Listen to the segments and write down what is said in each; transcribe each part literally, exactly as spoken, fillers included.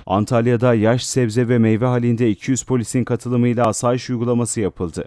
Antalya'da yaş sebze ve meyve halinde iki yüz polisin katılımıyla asayiş uygulaması yapıldı.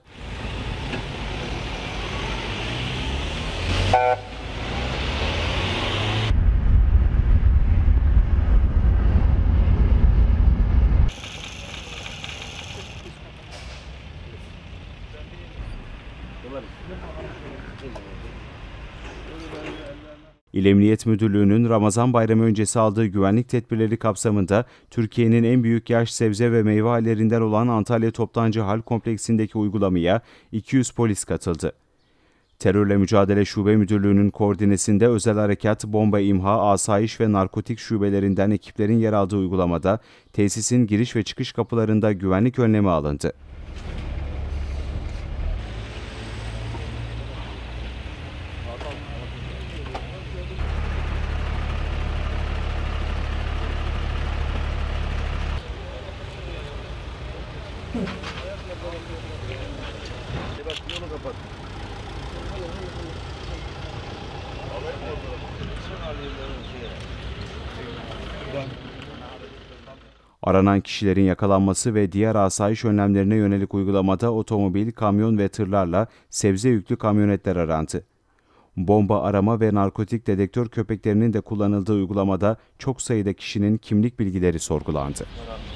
İl Emniyet Müdürlüğü'nün Ramazan Bayramı öncesi aldığı güvenlik tedbirleri kapsamında Türkiye'nin en büyük yaş sebze ve meyve hallerinden olan Antalya Toptancı Hal Kompleksindeki uygulamaya iki yüz polis katıldı. Terörle Mücadele Şube Müdürlüğü'nün koordinesinde Özel Harekat, Bomba İmha, Asayiş ve Narkotik şubelerinden ekiplerin yer aldığı uygulamada tesisin giriş ve çıkış kapılarında güvenlik önlemi alındı. Aranan kişilerin yakalanması ve diğer asayiş önlemlerine yönelik uygulamada otomobil, kamyon ve tırlarla sebze yüklü kamyonetler arandı. Bomba arama ve narkotik dedektör köpeklerinin de kullanıldığı uygulamada çok sayıda kişinin kimlik bilgileri sorgulandı.